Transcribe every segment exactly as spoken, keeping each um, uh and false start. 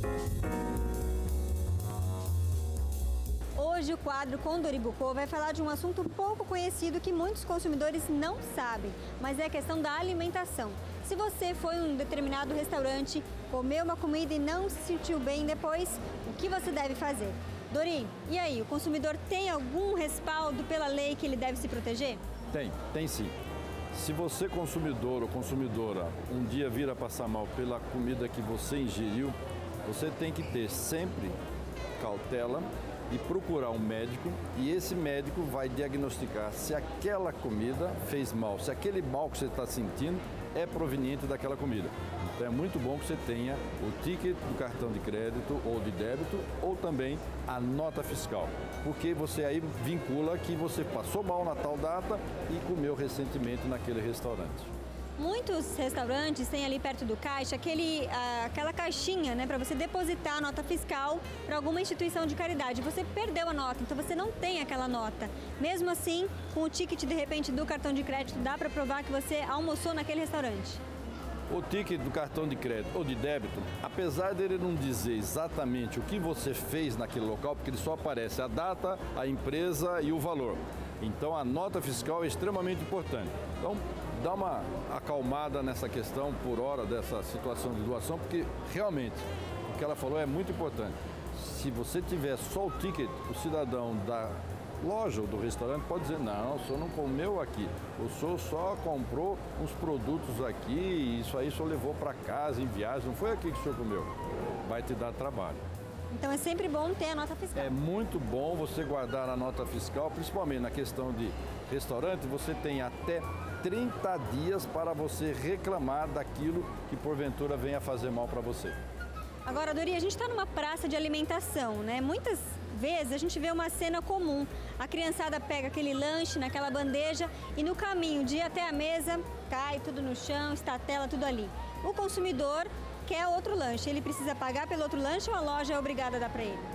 Hoje o quadro com Dori Bucco vai falar de um assunto pouco conhecido que muitos consumidores não sabem, mas é a questão da alimentação. Se você foi em um determinado restaurante, comeu uma comida e não se sentiu bem depois, o que você deve fazer? Dori, e aí, o consumidor tem algum respaldo pela lei que ele deve se proteger? Tem, tem sim. Se você, consumidor ou consumidora, um dia vir a passar mal pela comida que você ingeriu, você tem que ter sempre cautela e procurar um médico, e esse médico vai diagnosticar se aquela comida fez mal, se aquele mal que você está sentindo é proveniente daquela comida. Então é muito bom que você tenha o ticket do cartão de crédito ou de débito ou também a nota fiscal, porque você aí vincula que você passou mal na tal data e comeu recentemente naquele restaurante. Muitos restaurantes têm ali perto do caixa aquele, ah, aquela caixinha, né, para você depositar a nota fiscal para alguma instituição de caridade. Você perdeu a nota, então você não tem aquela nota. Mesmo assim, com o ticket de repente do cartão de crédito, dá para provar que você almoçou naquele restaurante. O ticket do cartão de crédito ou de débito, apesar dele não dizer exatamente o que você fez naquele local, porque ele só aparece a data, a empresa e o valor. Então a nota fiscal é extremamente importante. Então dá uma acalmada nessa questão por hora dessa situação de doação, porque realmente o que ela falou é muito importante. Se você tiver só o ticket, o cidadão da loja ou do restaurante pode dizer: não, o senhor não comeu aqui, o senhor só comprou uns produtos aqui e isso aí o senhor levou para casa em viagem, não foi aqui que o senhor comeu. Vai te dar trabalho. Então é sempre bom ter a nota fiscal. É muito bom você guardar a nota fiscal, principalmente na questão de restaurante. Você tem até trinta dias para você reclamar daquilo que porventura venha fazer mal para você. Agora, Dori, a gente está numa praça de alimentação, né? Muitas vezes a gente vê uma cena comum. A criançada pega aquele lanche naquela bandeja e no caminho de ir até a mesa cai tudo no chão, estatela tudo ali. O consumidor quer outro lanche, ele precisa pagar pelo outro lanche ou a loja é obrigada a dar para ele?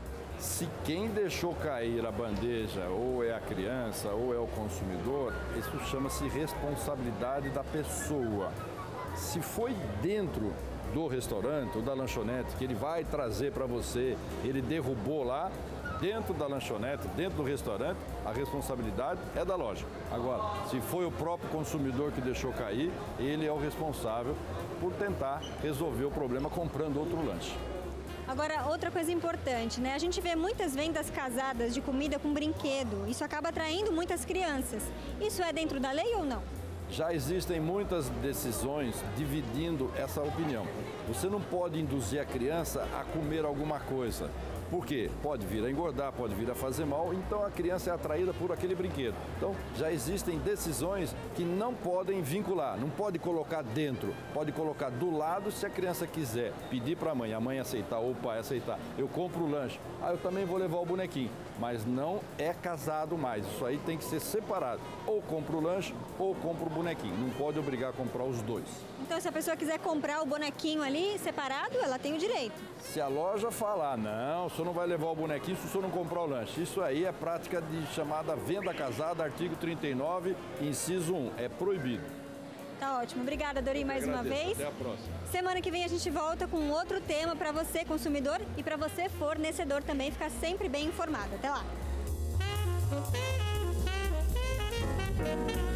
Se quem deixou cair a bandeja ou é a criança ou é o consumidor, isso chama-se responsabilidade da pessoa. Se foi dentro do restaurante ou da lanchonete que ele vai trazer para você, ele derrubou lá, dentro da lanchonete, dentro do restaurante, a responsabilidade é da loja. Agora, se foi o próprio consumidor que deixou cair, ele é o responsável por tentar resolver o problema comprando outro lanche. Agora, outra coisa importante, né? A gente vê muitas vendas casadas de comida com brinquedo. Isso acaba atraindo muitas crianças. Isso é dentro da lei ou não? Já existem muitas decisões dividindo essa opinião. Você não pode induzir a criança a comer alguma coisa. Por quê? Pode vir a engordar, pode vir a fazer mal, então a criança é atraída por aquele brinquedo. Então, já existem decisões que não podem vincular, não pode colocar dentro, pode colocar do lado se a criança quiser pedir para a mãe, a mãe aceitar ou o pai aceitar, eu compro o lanche, ah, eu também vou levar o bonequinho, mas não é casado mais, isso aí tem que ser separado, ou compra o lanche ou compra o bonequinho, não pode obrigar a comprar os dois. Então, se a pessoa quiser comprar o bonequinho ali separado, ela tem o direito. Se a loja falar, não, o senhor não vai levar o bonequinho se o senhor não comprar o lanche. Isso aí é prática de chamada venda casada, artigo trinta e nove, inciso um, é proibido. Tá ótimo. Obrigada, Dori, mais uma vez. Até a próxima. Semana que vem a gente volta com outro tema para você, consumidor, e para você, fornecedor, também ficar sempre bem informado. Até lá.